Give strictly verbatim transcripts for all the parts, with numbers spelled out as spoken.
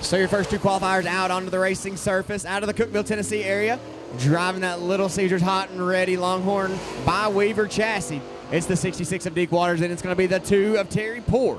So your first two qualifiers out onto the racing surface, out of the Cookeville, Tennessee area, driving that Little Caesars Hot and Ready Longhorn by Weaver chassis. It's the sixty-six of Deke Waters, and it's going to be the two of Terry Poor.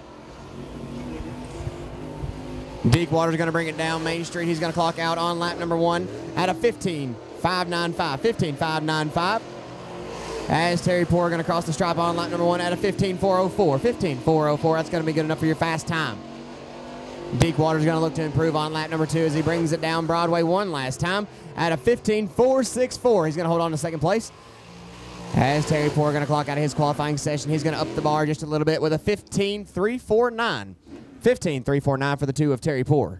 Deke Waters going to bring it down Main Street. He's going to clock out on lap number one at a fifteen five ninety-five. fifteen five ninety-five. As Terry Poor going to cross the stripe on lap number one at a fifteen four oh four. fifteen four oh four. That's going to be good enough for your fast time. Deke Waters is going to look to improve on lap number two as he brings it down Broadway one last time at a fifteen four sixty-four. He's going to hold on to second place. As Terry Poor going to clock out of his qualifying session, he's going to up the bar just a little bit with a fifteen three forty-nine. fifteen three forty-nine for the two of Terry Poor.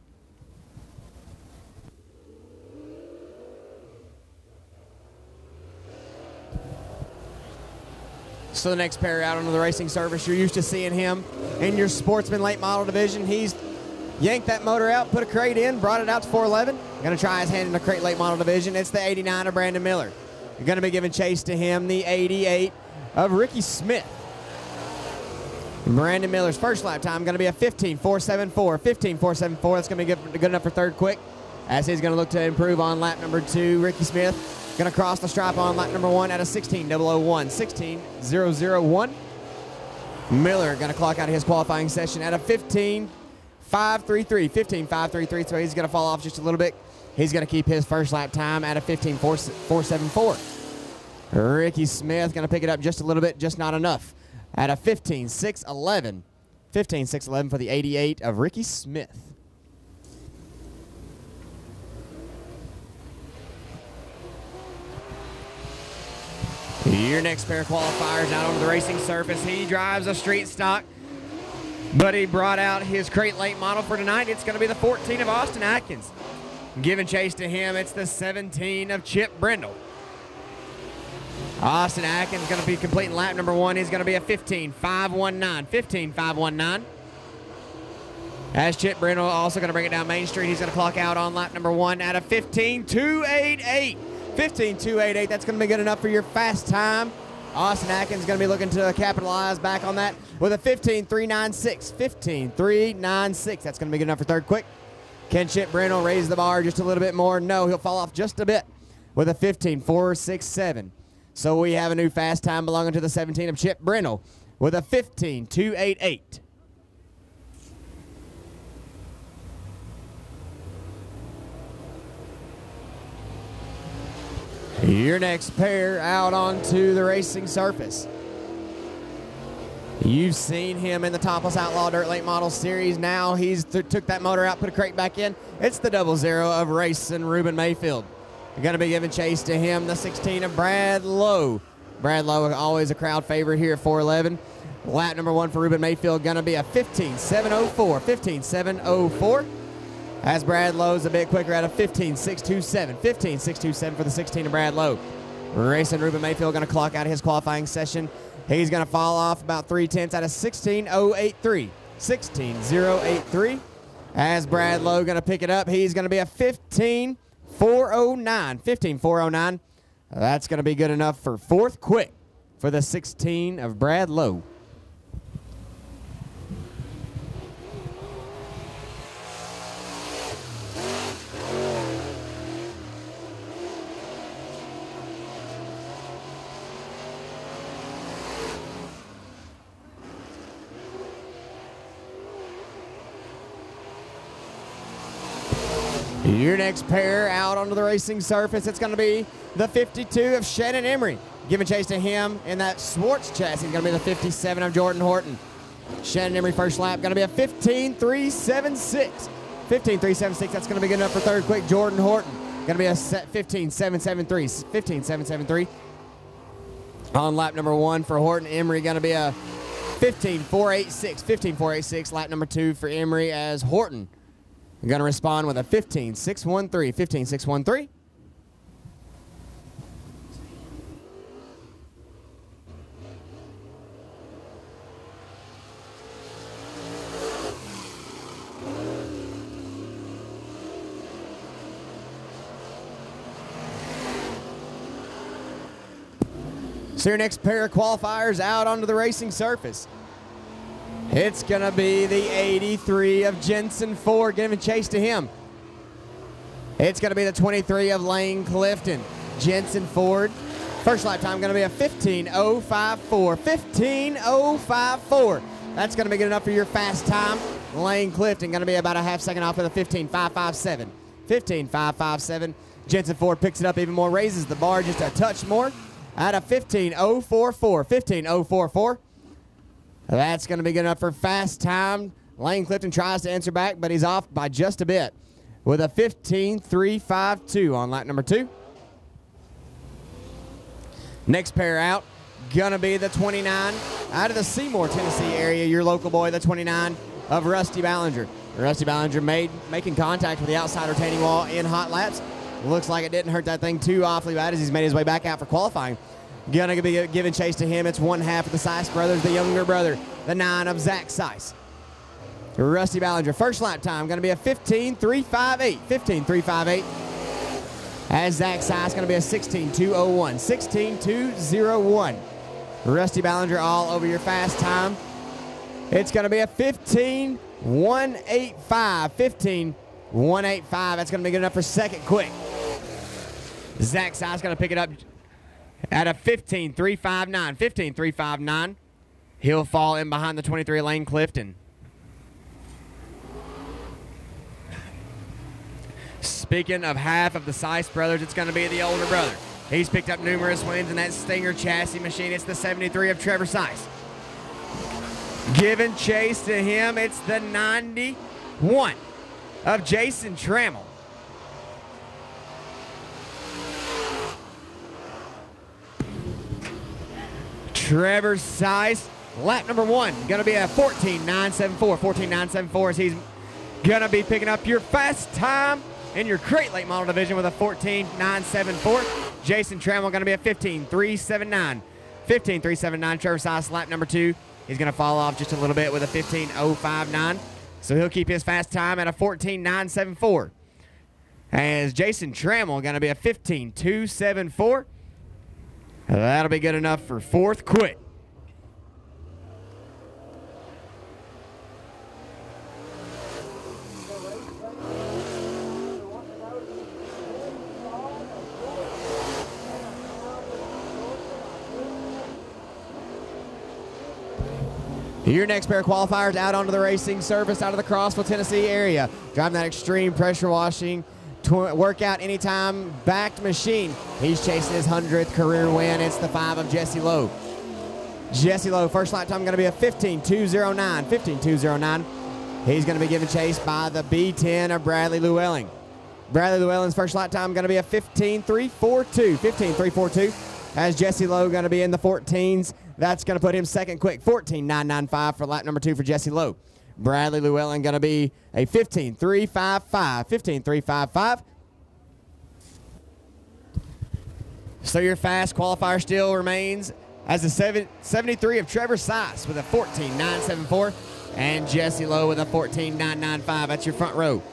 So the next pair out onto the racing surface, you're used to seeing him in your Sportsman late model division. He's yanked that motor out, put a crate in, brought it out to four eleven. Going to try his hand in the crate late model division. It's the eighty-nine of Brandon Miller. You're going to be giving chase to him, the eighty-eight of Ricky Smith. Brandon Miller's first lap time going to be a fifteen four seventy-four. fifteen four seventy-four. That's going to be good, good enough for third quick. As he's going to look to improve on lap number two, Ricky Smith going to cross the stripe on lap number one at a sixteen oh one. sixteen oh one. Miller going to clock out of his qualifying session at a fifteen five thirty-three. fifteen five thirty-three, so he's going to fall off just a little bit. He's going to keep his first lap time at a fifteen four seventy-four. Ricky Smith going to pick it up just a little bit, just not enough, at a fifteen six eleven. fifteen six eleven for the eighty-eight of Ricky Smith. Your next pair of qualifiers out on the racing surface. He drives a street stock, but he brought out his crate late model for tonight. It's going to be the fourteen of Austin Atkins. Giving chase to him, it's the seventeen of Chip Brindle. Austin Atkins going to be completing lap number one. He's going to be a fifteen five nineteen. fifteen five nineteen. As Chip Brindle also going to bring it down Main Street. He's going to clock out on lap number one at a fifteen two eighty-eight. fifteen two eighty-eight. That's going to be good enough for your fast time. Austin Atkins is going to be looking to capitalize back on that with a fifteen three ninety-six. fifteen three ninety-six. That's going to be good enough for third quick. Can Chip Brindle raise the bar just a little bit more? No, he'll fall off just a bit with a fifteen four sixty-seven. So we have a new fast time belonging to the seventeen of Chip Brindle with a fifteen two eighty-eight. Your next pair out onto the racing surface. You've seen him in the Topless Outlaw Dirt Late Model Series. Now he's th took that motor out, put a crate back in. It's the double zero of Racing Ruben Mayfield. You're going to be giving chase to him, the sixteen of Brad Lowe. Brad Lowe, always a crowd favorite here at four eleven. Lap number one for Ruben Mayfield, going to be a fifteen seven oh four. fifteen seven oh four. As Brad Lowe's a bit quicker at a fifteen six twenty-seven. fifteen six twenty-seven for the sixteen of Brad Lowe. Racing Ruben Mayfield going to clock out of his qualifying session. He's going to fall off about three tenths at a sixteen oh eighty-three. sixteen oh eighty-three. As Brad Lowe going to pick it up, he's going to be a fifteen four oh nine. fifteen four oh nine. That's going to be good enough for fourth quick for the sixteen of Brad Lowe. Your next pair out onto the racing surface, it's going to be the fifty-two of Shannon Emery. Giving chase to him in that Swartz chassis is going to be the fifty-seven of Jordan Horton. Shannon Emery first lap going to be a fifteen three seventy-six. fifteen three seventy-six, that's going to be good enough for third quick. Jordan Horton going to be a fifteen seven seventy-three. fifteen seven seventy-three. On lap number one for Horton, Emery going to be a fifteen four eighty-six. fifteen four eighty-six, lap number two for Emery as Horton I'm going to respond with a fifteen six thirteen. fifteen six thirteen. So your next pair of qualifiers out onto the racing surface. It's going to be the eighty-three of Jensen Ford giving chase to him. It's going to be the twenty-three of Lane Clifton. Jensen Ford. First lap time going to be a fifteen oh five four. fifteen oh five four. That's going to be good enough for your fast time. Lane Clifton going to be about a half second off with a fifteen five five seven. fifteen five five seven. Jensen Ford picks it up even more, raises the bar just a touch more at a fifteen oh four four. fifteen oh four four. That's going to be good enough for fast time. Lane Clifton tries to answer back, but he's off by just a bit with a fifteen three five two on lap number two. Next pair out, gonna be the twenty-nine out of the Seymour, Tennessee area, your local boy, the twenty-nine of Rusty Ballinger. Rusty Ballinger made making contact with the outside retaining wall in hot laps. Looks like it didn't hurt that thing too awfully bad as he's made his way back out for qualifying. Gonna be giving chase to him. It's one half of the Seiss brothers, the younger brother, the nine of Zach Seiss. Rusty Ballinger, first lap time, gonna be a fifteen three five eight. fifteen three five eight. As Zach Seiss going to be a sixteen two oh one. sixteen two oh one. Rusty Ballinger all over your fast time. It's going to be a fifteen one eighty-five. fifteen one eighty-five. That's going to be good enough for second quick. Zach Seiss going to pick it up at a fifteen three fifty-nine. fifteen three fifty-nine. He'll fall in behind the twenty-three Lane Clifton. Speaking of half of the Seiss brothers, it's going to be the older brother. He's picked up numerous wins in that Stinger chassis machine. It's the seventy-three of Trevor Seiss. Giving chase to him, it's the ninety-one of Jason Trammell. Trevor Seiss, lap number one, going to be a fourteen nine seventy-four. fourteen nine seventy-four as he's going to be picking up your fast time in your crate late model division with a fourteen nine seventy-four. Jason Trammell going to be a fifteen three seventy-nine. fifteen three seventy-nine. Trevor Seiss, lap number two. He's going to fall off just a little bit with a fifteen oh fifty-nine. So he'll keep his fast time at a fourteen nine seventy-four. As Jason Trammell going to be a fifteen two seventy-four. That'll be good enough for fourth quit. Your next pair of qualifiers out onto the racing surface out of the Crossville, Tennessee area. Driving that extreme pressure washing workout anytime backed machine. He's chasing his hundredth career win. It's the five of Jesse Lowe. Jesse Lowe, first lap time going to be a fifteen two oh nine. fifteen two oh nine. He's going to be given chase by the B ten of Bradley Llewellyn. Bradley Llewellyn's first lap time going to be a fifteen three forty-two. fifteen three forty-two. As Jesse Lowe going to be in the fourteens. That's going to put him second quick. fourteen nine ninety-five for lap number two for Jesse Lowe. Bradley Llewellyn going to be a fifteen three fifty-five. fifteen three fifty-five. So your fast qualifier still remains as the seventy-three of Trevor Seiss with a fourteen nine seventy-four. And Jesse Lowe with a fourteen nine ninety-five. That's your front row.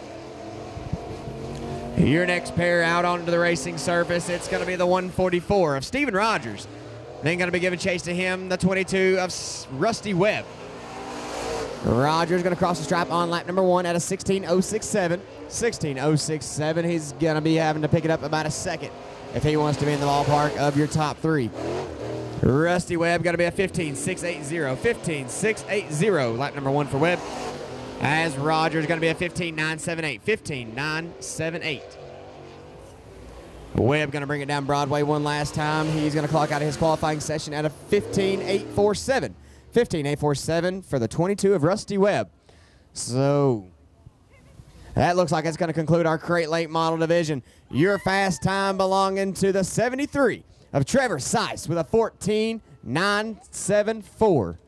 Your next pair out onto the racing surface, it's going to be the one forty-four of Steven Rogers. Then going to be giving chase to him, the twenty-two of Rusty Webb. Rogers going to cross the stripe on lap number one at a sixteen oh sixty-seven. sixteen oh sixty-seven. He's going to be having to pick it up about a second if he wants to be in the ballpark of your top three. Rusty Webb going to be a fifteen six eighty. fifteen six eighty. Lap number one for Webb. As Rogers going to be a fifteen nine seventy-eight. fifteen nine seventy-eight. Webb going to bring it down Broadway one last time. He's going to clock out of his qualifying session at a fifteen eight forty-seven. fifteen eight forty-seven for the twenty-two of Rusty Webb. So that looks like it's going to conclude our crate late model division. Your fast time belonging to the seventy-three of Trevor Seiss with a fourteen nine seventy-four.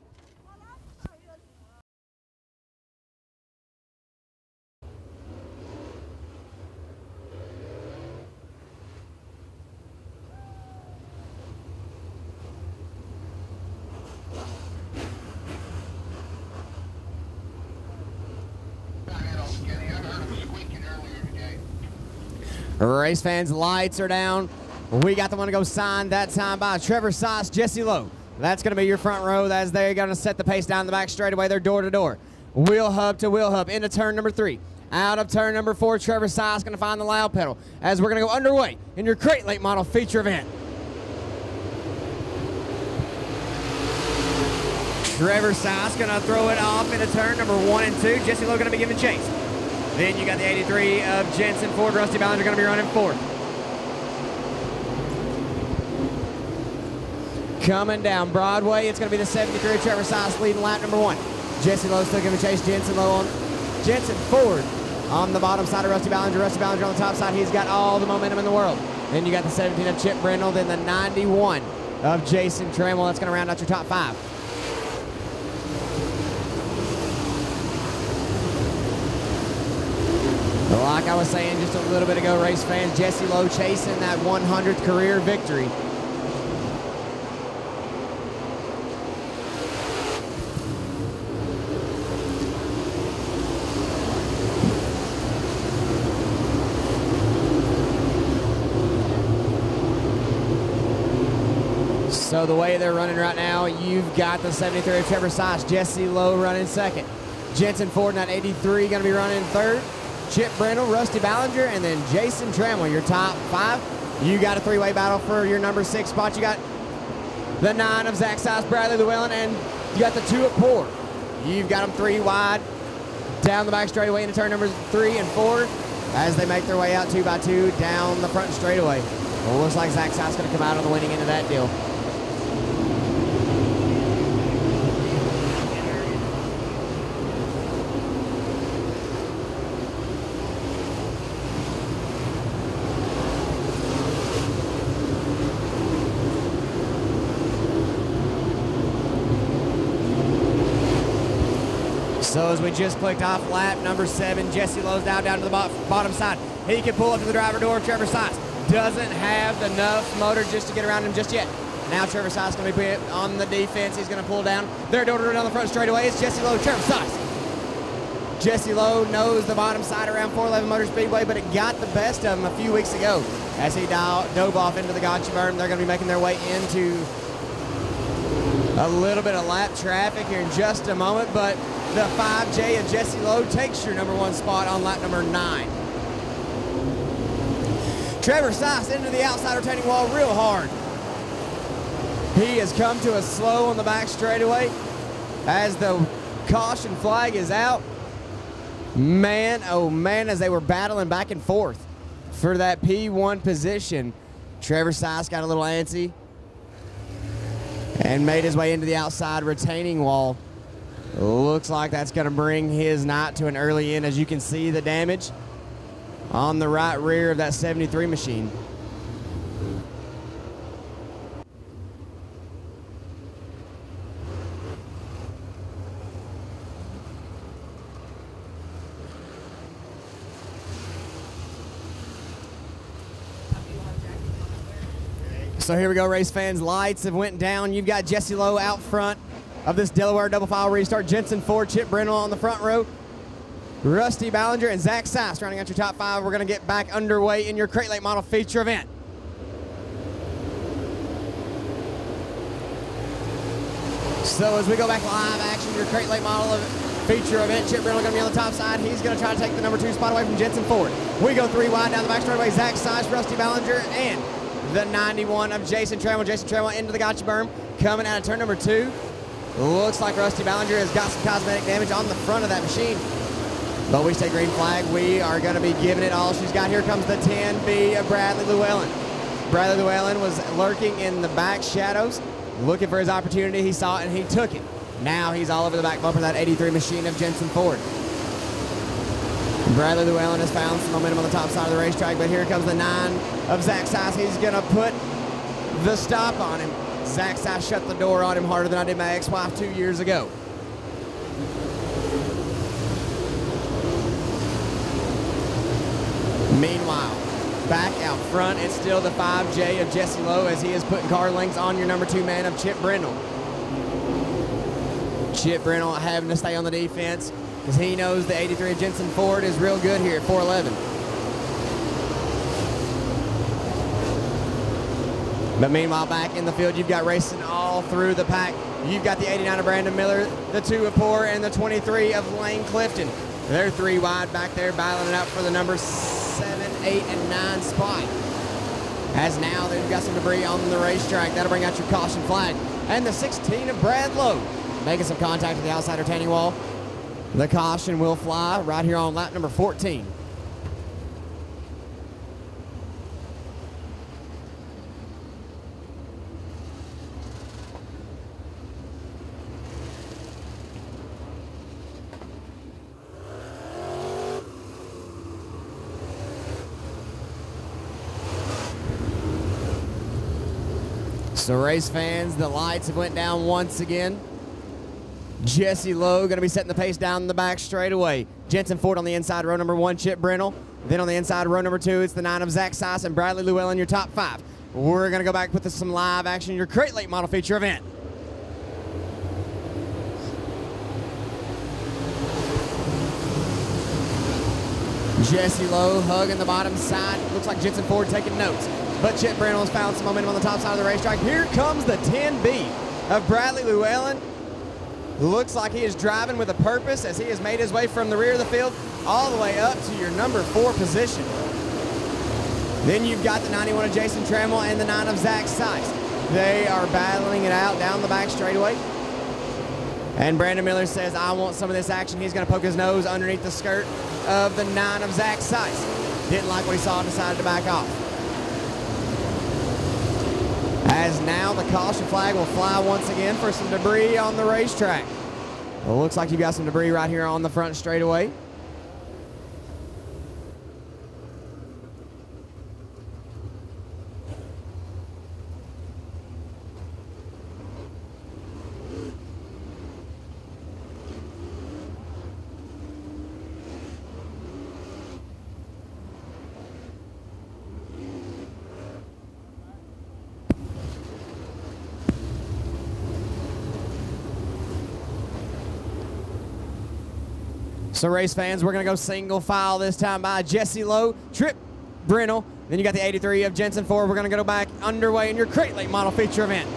Race fans, lights are down. We got the one to go signed that time by Trevor Seiss, Jesse Lowe. That's going to be your front row as they're going to set the pace down the back straightaway. They're door to door. Wheel hub to wheel hub into turn number three. Out of turn number four, Trevor Sice going to find the loud pedal as we're going to go underway in your crate late model feature event. Trevor Sice going to throw it off into turn number one and two. Jesse Lowe going to be giving chase. Then you got the eighty-three of Jensen Ford. Rusty Ballinger going to be running fourth. Coming down Broadway, it's going to be the seventy-three of Trevor Sice leading lap number one. Jesse Lowe still giving chase. Jensen Lowe on Jensen Ford on the bottom side of Rusty Ballinger. Rusty Ballinger on the top side. He's got all the momentum in the world. Then you got the seventeen of Chip Brindle. Then the ninety-one of Jason Trammell. That's going to round out your top five. Like I was saying just a little bit ago, race fans, Jesse Lowe chasing that one hundredth career victory. So the way they're running right now, you've got the seventy-three of Trevor Sice, Jesse Lowe running second. Jensen Ford in that eighty-three going to be running third. Chip Brindle, Rusty Ballinger, and then Jason Trammell, your top five. You got a three-way battle for your number six spot. You got the nine of Zach Sice, Bradley Llewellyn, and you got the two of Poor. You've got them three wide down the back straightaway into turn numbers three and four as they make their way out two by two down the front straightaway. Well, looks like Zach Sice going to come out on the winning end of that deal. So as we just clicked off lap number seven, Jesse Lowe's now down to the bottom side. He can pull up to the driver door of Trevor Sice. Doesn't have enough motor just to get around him just yet. Now Trevor Sice going to be on the defense. He's going to pull down. They're door to door down the front straightaway. It's Jesse Lowe, Trevor Sice. Jesse Lowe knows the bottom side around four eleven Motor Speedway, but it got the best of him a few weeks ago as he dove off into the gotcha berm. They're going to be making their way into a little bit of lap traffic here in just a moment, but the five J of Jesse Lowe takes your number one spot on lap number nine. Trevor Sice into the outside retaining wall real hard. He has come to a slow on the back straightaway as the caution flag is out. Man, oh man, as they were battling back and forth for that P one position, Trevor Sice got a little antsy and made his way into the outside retaining wall. Looks like that's going to bring his night to an early end. As you can see, the damage on the right rear of that seventy-three machine. So here we go, race fans. Lights have went down. You've got Jesse Lowe out front of this Delaware double file restart. Jensen Ford, Chip Brindle on the front row. Rusty Ballinger and Zach Sice rounding out your top five. We're going to get back underway in your Crate Late Model feature event. So as we go back live action, your Crate Late Model feature event, Chip Brindle going to be on the top side. He's going to try to take the number two spot away from Jensen Ford. We go three wide down the back straightaway. Zach Sice, Rusty Ballinger, and the ninety-one of Jason Trammell. Jason Trammell into the gotcha berm, coming out of turn number two. Looks like Rusty Ballinger has got some cosmetic damage on the front of that machine. But we say green flag. We are going to be giving it all she's got. Here comes the ten B of Bradley Llewellyn. Bradley Llewellyn was lurking in the back shadows, looking for his opportunity. He saw it and he took it. Now he's all over the back bumper of that eighty-three machine of Jensen Ford. Bradley Llewellyn has found some momentum on the top side of the racetrack, but here comes the nine of Zach Sice. He's going to put the stop on him. Zach Sice shut the door on him harder than I did my ex-wife two years ago. Meanwhile, back out front, it's still the five J of Jesse Lowe as he is putting car lengths on your number two man of Chip Brindle. Chip Brindle having to stay on the defense because he knows the eighty-three of Jensen Ford is real good here at four eleven. But meanwhile, back in the field, you've got racing all through the pack. You've got the eighty-nine of Brandon Miller, the two of Poor, and the twenty-three of Lane Clifton. They're three wide back there, battling it out for the number seven, eight, and nine spot. As now they've got some debris on the racetrack. That'll bring out your caution flag. And the sixteen of Brad Lowe making some contact with the outside retaining wall. The caution will fly right here on lap number fourteen. So race fans, the lights have went down once again. Jesse Lowe going to be setting the pace down the back straightaway. Jensen Ford on the inside, row number one, Chip Brennell. Then on the inside, row number two, it's the nine of Zach Seiss and Bradley Llewellyn, your top five. We're going to go back with some live action, your Crate Late Model feature event. Jesse Lowe hugging the bottom side. Looks like Jensen Ford taking notes. But Chip Brennell has found some momentum on the top side of the racetrack. Here comes the ten B of Bradley Llewellyn. Looks like he is driving with a purpose as he has made his way from the rear of the field all the way up to your number four position. Then you've got the ninety-one of Jason Trammell and the nine of Zach Seiss. They are battling it out down the back straightaway. And Brandon Miller says, I want some of this action. He's going to poke his nose underneath the skirt of the nine of Zach Seiss. Didn't like what he saw and decided to back off. As now the caution flag will fly once again for some debris on the racetrack. Well, looks like you've got some debris right here on the front straightaway. So race fans, we're going to go single file this time by Jesse Lowe, Trip Brennell. Then you got the eighty-three of Jensen Ford. We're going to go back underway in your Crate Late Model feature event.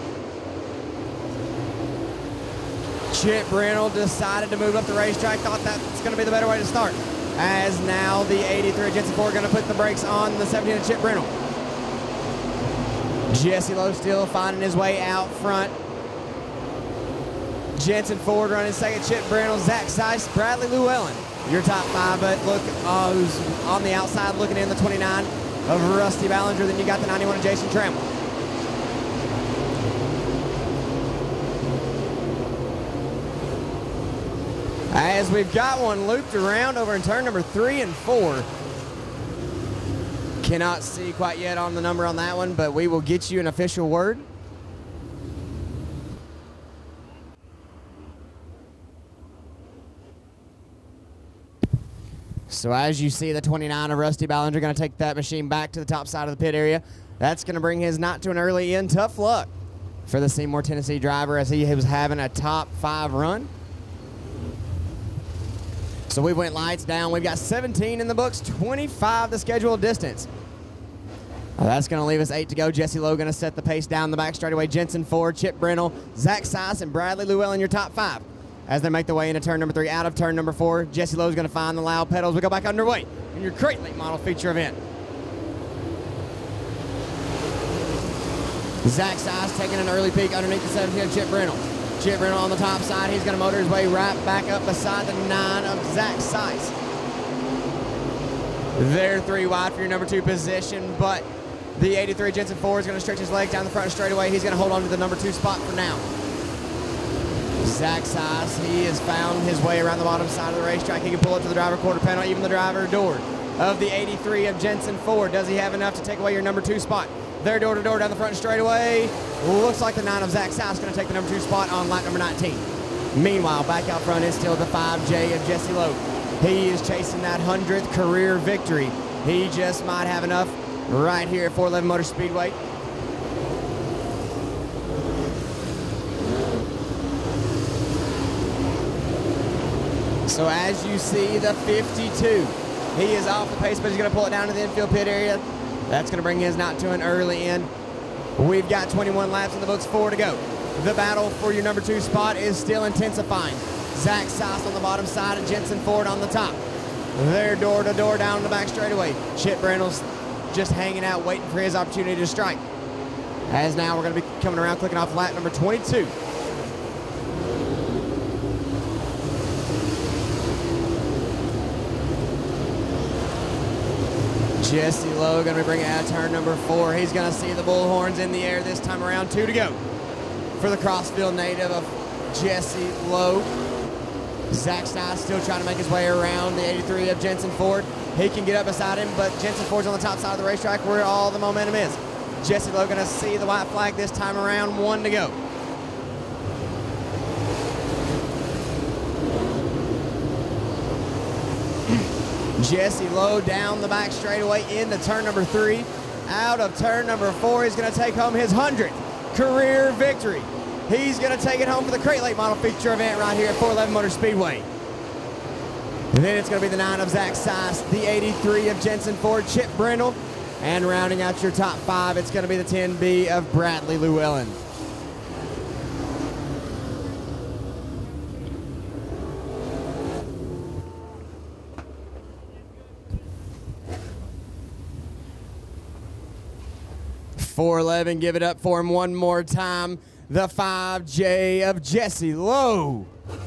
Chip Brennell decided to move up the racetrack. Thought that's going to be the better way to start. As now the eighty-three of Jensen Ford going to put the brakes on the seventeen of Chip Brennell. Jesse Lowe still finding his way out front. Jensen Ford running second, Chip Brennell, Zach Seiss, Bradley Llewellyn. Your top five, but look uh, who's on the outside looking in, the twenty-nine of Rusty Ballinger. Then you got the ninety-one of Jason Trammell. As we've got one looped around over in turn number three and four. Cannot see quite yet on the number on that one, but we will get you an official word. So as you see, the twenty-nine of Rusty Ballinger going to take that machine back to the top side of the pit area. That's going to bring his not to an early end. Tough luck for the Seymour, Tennessee driver as he was having a top five run. So we went lights down. We've got seventeen in the books, twenty-five the scheduled distance. Well, that's going to leave us eight to go. Jesse Lowe going to set the pace down the back straightaway. Jensen Ford, Chip Brennell, Zach Seiss, and Bradley Llewellyn, your top five. As they make their way into turn number three, out of turn number four, Jesse Lowe's going to find the loud pedals. We go back underway in your Crate Late Model feature event. Zach Seiss taking an early peek underneath the seventeen of Chip Brennell. Chip Brennell on the top side. He's going to motor his way right back up beside the nine of Zach Seiss. They're three wide for your number two position, but the eighty-three Jensen Ford is going to stretch his legs down the front straightaway. He's going to hold on to the number two spot for now. Zach Seiss, he has found his way around the bottom side of the racetrack. He can pull up to the driver quarter panel, even the driver door of the eighty-three of Jensen Ford. Does he have enough to take away your number two spot? They're door to door down the front straightaway. Looks like the nine of Zach Seiss going to take the number two spot on lap number nineteen. Meanwhile, back out front is still the five J of Jesse Lowe. He is chasing that hundredth career victory. He just might have enough right here at four eleven Motor Speedway. So as you see, the fifty-two, he is off the pace, but he's going to pull it down to the infield pit area. That's going to bring his not to an early end. We've got twenty-one laps in the books, four to go. The battle for your number two spot is still intensifying. Zach Sauce on the bottom side and Jensen Ford on the top. They're door to door down the back straightaway. Chip Brindle's just hanging out, waiting for his opportunity to strike. As now we're going to be coming around, clicking off lap number twenty-two. Jesse Lowe going to be bringing out turn number four. He's going to see the bullhorns in the air this time around. Two to go for the Crossfield native of Jesse Lowe. Zach Stiles still trying to make his way around the eighty-three of Jensen Ford. He can get up beside him, but Jensen Ford's on the top side of the racetrack where all the momentum is. Jesse Lowe going to see the white flag this time around. One to go. Jesse Lowe down the back straightaway into turn number three. Out of turn number four, he's going to take home his hundredth career victory. He's going to take it home for the Crate Late Model feature event right here at four eleven Motor Speedway. And then it's going to be the nine of Zach Sice, the eighty-three of Jensen Ford, Chip Brindle, and rounding out your top five, it's going to be the ten B of Bradley Llewellyn. four eleven, give it up for him one more time. The five J of Jesse Lowe.